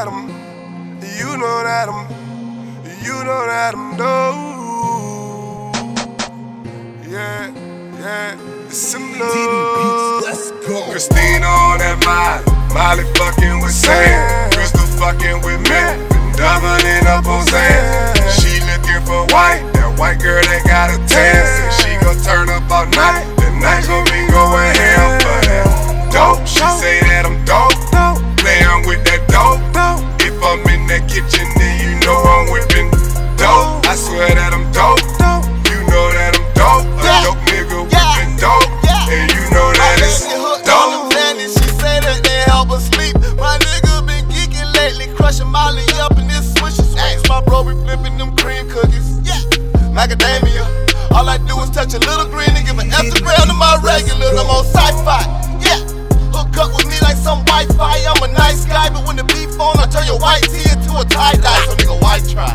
that I'm, you know that I'm, you know that I'm dope. Yeah, yeah, it's similar. Let's go. Christina on that Molly fucking with Sam, Crystal fucking with me, been doubling up on Sam. She looking for white, that white girl that got a tan. Said she gon' turn up all night, the night gon' be going ham for that dope. She say that I'm dope, playin' with that dope. If I'm in that kitchen, then you know I'm whipping dope. I swear that I'm dope, you know that I'm dope. A dope nigga whipping dope, and you know that it's dope. She say that they help her sleep. My nigga been geeking lately, crushing Molly up in this swisher swings. My bro be flipping them cream cookies, macadamia. All I do is touch a little green and give an Instagram to my regular. I'm on sci-fi, hook up with me like some Wi-Fi. I'm a nice guy, but when the beef on, I turn your white tee into a tie-dye. So nigga, why try?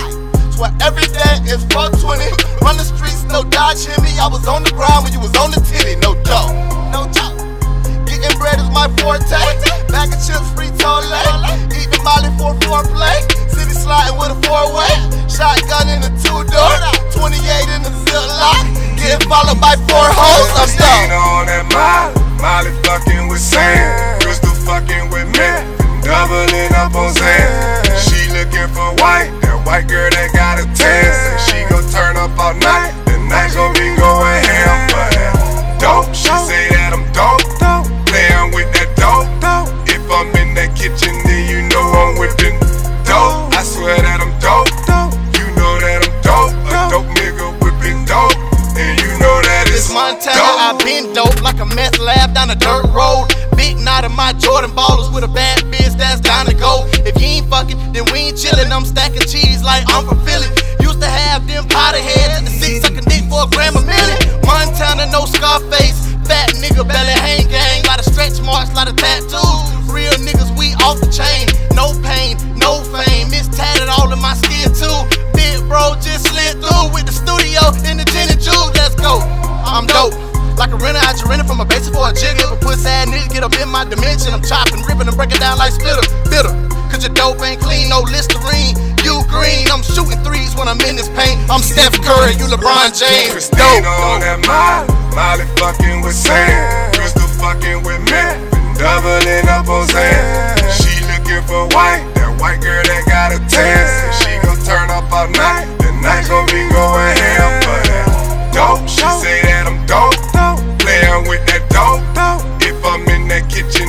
Swear every day is 420. Run the streets, no Dodge Hemi. I was on the ground when you was on the titty, no joke, no joke. Getting bread is my forte. Bag of chips, free toilet. Eating Molly for foreplay. City sliding with a four-way. Shotgun in a two-door. 28 in the Ziploc. Getting followed by 4 hoes. I'm Christina on that Molly fucking with Sam, Crystal fucking with me, doubling up on Sam. She looking for white, that white girl that got a tan. Said she gon' turn up all night, the night gon' be going ham for that dope. She say that I'm dope, playin' with that dope. If I'm in that kitchen, then you know I'm whipping dope. I swear that I'm dope, you know that I'm dope. A dope nigga whipping dope, and you know that it's Montana, dope. I been dope like a meth lab down a dirt road. Big knot of my Jordan ballers with a bad bitch that's down to go. If you ain't fucking, then we ain't chillin'. I'm stacking cheese like I'm from Philly. Used to have them powder heads in the seat sucking dick for a gram a million. Montana, no Scarface, fat nigga belly hang gang. Lot of stretch marks, lot of tattoos. Real niggas, we off the chain. No pain, no fame. It's tatted all in my skin too. Big bro just slid through with the studio in the gin and juice. Let's go. I'm dope. Like a renter, I just rented from a basic for a jigger. If a pussy ass nigga get up in my dimension, I'm chopping, ripping, and breaking down like splitter. Bitter, cause your dope ain't clean, no Listerine. You green, I'm shooting threes when I'm in this paint. I'm Steph Curry, you LeBron James. Christina on that Molly fucking with Sam, Crystal fucking with me, doubling up on Sam. She looking for white, that white girl that got a tan. Said she gon' turn up all night, the night gon' be going ham for that dope. She say that I'm dope, playin' with that dope. If I'm in that kitchen,